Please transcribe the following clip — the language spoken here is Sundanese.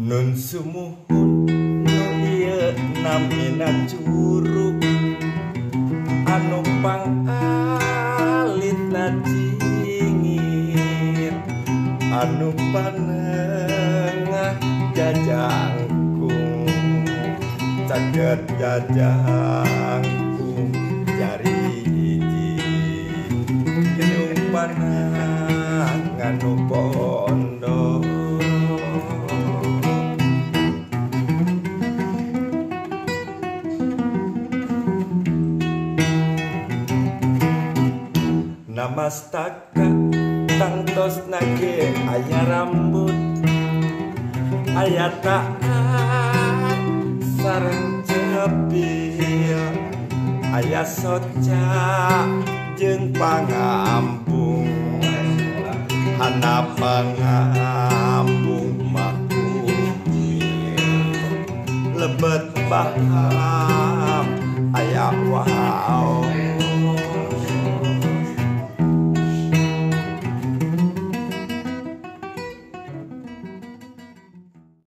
Nun sumuhun nu ieu namina curug anu pangalitna cingir anu panengah jajangkung caget jajangkung jari hiji genung panangan nu pondok Namastaka tangtos nage aya rambut aya taat sareng cepil aya soca jeung pangambung hana pangambung mah lebet bahar